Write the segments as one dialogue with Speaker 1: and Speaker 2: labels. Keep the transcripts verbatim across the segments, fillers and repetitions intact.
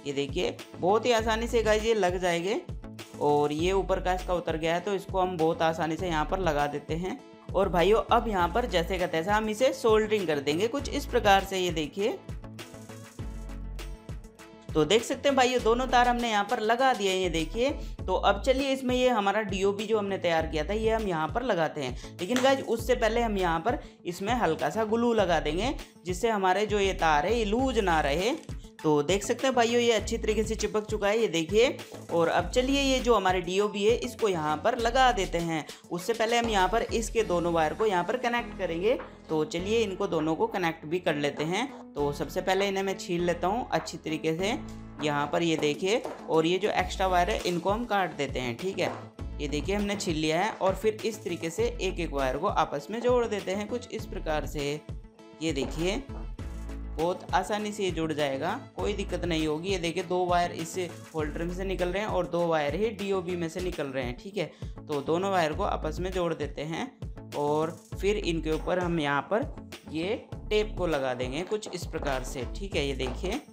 Speaker 1: ये देखिए बहुत ही आसानी से गाइज ये लग जाएंगे। और ये ऊपर का इसका उतर गया है तो इसको हम बहुत आसानी से यहाँ पर लगा देते हैं। और भाइयों अब यहाँ पर जैसे का तैसा हम इसे सोल्डरिंग कर देंगे कुछ इस प्रकार से। ये देखिए तो देख सकते हैं भाइयों दोनों तार हमने यहाँ पर लगा दिए हैं। ये देखिए तो अब चलिए इसमें ये हमारा डीओबी जो हमने तैयार किया था ये हम यहाँ पर लगाते हैं। लेकिन गाइज उससे पहले हम यहाँ पर इसमें हल्का सा ग्लू लगा देंगे जिससे हमारे जो ये तार है ये लूज ना रहे। तो देख सकते हैं भाइयों ये अच्छी तरीके से चिपक चुका है। ये देखिए और अब चलिए ये जो हमारे डीओबी है इसको यहाँ पर लगा देते हैं। उससे पहले हम यहाँ पर इसके दोनों वायर को यहाँ पर कनेक्ट करेंगे। तो चलिए इनको दोनों को कनेक्ट भी कर लेते हैं। तो सबसे पहले इन्हें मैं छील लेता हूँ अच्छी तरीके से यहाँ पर। ये देखिए और ये जो एक्स्ट्रा वायर है इनको हम काट देते हैं। ठीक है ये देखिए हमने छील लिया है और फिर इस तरीके से एक एक वायर को आपस में जोड़ देते हैं कुछ इस प्रकार से। ये देखिए बहुत आसानी से ये जुड़ जाएगा, कोई दिक्कत नहीं होगी। ये देखिए दो वायर इस होल्डर में से निकल रहे हैं और दो वायर ही डीओबी में से निकल रहे हैं। ठीक है तो दोनों वायर को आपस में जोड़ देते हैं और फिर इनके ऊपर हम यहाँ पर ये टेप को लगा देंगे कुछ इस प्रकार से। ठीक है ये देखिए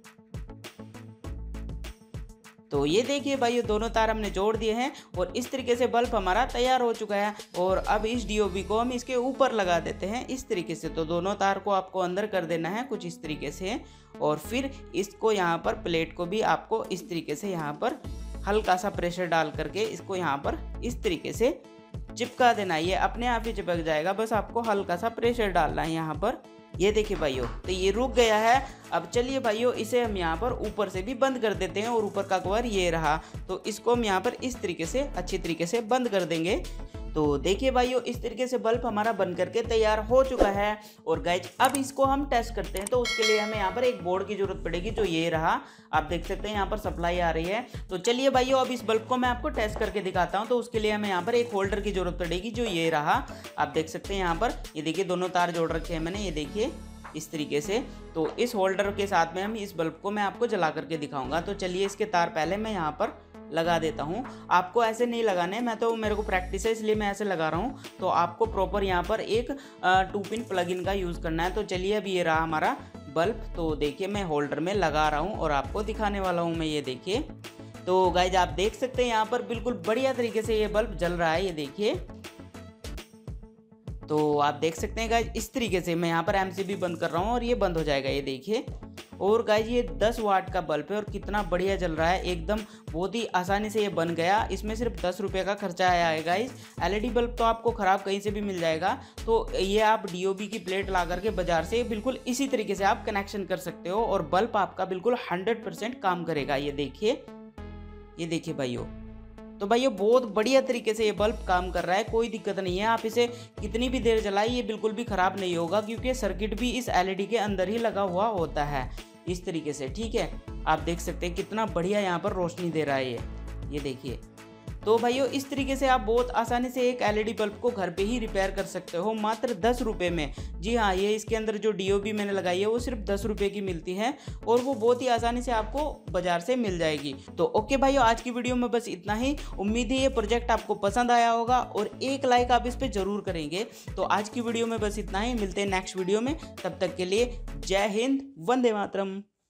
Speaker 1: तो ये देखिए भाई ये दोनों तार हमने जोड़ दिए हैं और इस तरीके से बल्ब हमारा तैयार हो चुका है। और अब इस डीओबी को हम इसके ऊपर लगा देते हैं इस तरीके से। तो दोनों तार को आपको अंदर कर देना है कुछ इस तरीके से और फिर इसको यहाँ पर प्लेट को भी आपको इस तरीके से यहाँ पर हल्का सा प्रेशर डाल करके इसको यहाँ पर इस तरीके से चिपका देना। ये अपने आप ही चिपक जाएगा, बस आपको हल्का सा प्रेशर डालना है यहाँ पर। ये देखिए भाइयों तो ये रुक गया है। अब चलिए भाइयों इसे हम यहाँ पर ऊपर से भी बंद कर देते हैं और ऊपर का कवर ये रहा तो इसको हम यहाँ पर इस तरीके से अच्छी तरीके से बंद कर देंगे। तो देखिए भाइयों इस तरीके से बल्ब हमारा बन करके तैयार हो चुका है। और गाइज अब इसको हम टेस्ट करते हैं तो उसके लिए हमें यहाँ पर एक बोर्ड की जरूरत पड़ेगी जो ये रहा। आप देख सकते हैं यहाँ पर सप्लाई आ रही है। तो चलिए भाइयों अब इस बल्ब को मैं आपको टेस्ट करके दिखाता हूँ। तो उसके लिए हमें यहाँ पर एक होल्डर की जरूरत पड़ेगी जो ये रहा। आप देख सकते हैं यहाँ पर ये देखिए दोनों तार जोड़ रखे हैं मैंने। ये देखिए इस तरीके से। तो इस होल्डर के साथ में हम इस बल्ब को मैं आपको जला करके दिखाऊंगा। तो चलिए इसके तार पहले मैं यहाँ पर लगा देता हूँ। आपको ऐसे नहीं लगाने, मैं तो मेरे को प्रैक्टिस है इसलिए मैं ऐसे लगा रहा हूँ। तो आपको प्रॉपर यहाँ पर एक टू पिन प्लग इन का यूज़ करना है। तो चलिए अब ये रहा हमारा बल्ब। तो देखिए मैं होल्डर में लगा रहा हूँ और आपको दिखाने वाला हूँ मैं। ये देखिए तो गाइज आप देख सकते हैं यहाँ पर बिल्कुल बढ़िया तरीके से ये बल्ब जल रहा है। ये देखिए तो आप देख सकते हैं गाइज इस तरीके से मैं यहाँ पर एमसीबी बंद कर रहा हूँ और ये बंद हो जाएगा। ये देखिए और गाइज ये दस वाट का बल्ब है और कितना बढ़िया जल रहा है एकदम, बहुत ही आसानी से ये बन गया। इसमें सिर्फ दस रुपये का खर्चा आया है गाइज। एलईडी बल्ब तो आपको ख़राब कहीं से भी मिल जाएगा। तो ये आप डीओबी की प्लेट ला करके बाजार से बिल्कुल इसी तरीके से आप कनेक्शन कर सकते हो और बल्ब आपका बिल्कुल हंड्रेड परसेंट काम करेगा। ये देखिए ये देखिए भाइयों तो भाइयों बहुत बढ़िया तरीके से ये बल्ब काम कर रहा है, कोई दिक्कत नहीं है। आप इसे कितनी भी देर जलाइए ये बिल्कुल भी ख़राब नहीं होगा क्योंकि सर्किट भी इस एलईडी के अंदर ही लगा हुआ होता है इस तरीके से। ठीक है आप देख सकते हैं कितना बढ़िया यहाँ पर रोशनी दे रहा है ये ये देखिए। तो भाइयों इस तरीके से आप बहुत आसानी से एक एलईडी बल्ब को घर पे ही रिपेयर कर सकते हो मात्र दस रुपये में। जी हाँ ये इसके अंदर जो डीओबी मैंने लगाई है वो सिर्फ दस रुपये की मिलती है और वो बहुत ही आसानी से आपको बाजार से मिल जाएगी। तो ओके भाइयों आज की वीडियो में बस इतना ही। उम्मीद है ये प्रोजेक्ट आपको पसंद आया होगा और एक लाइक आप इस पर जरूर करेंगे। तो आज की वीडियो में बस इतना ही, मिलते हैं नेक्स्ट वीडियो में। तब तक के लिए जय हिंद, वंदे मातरम।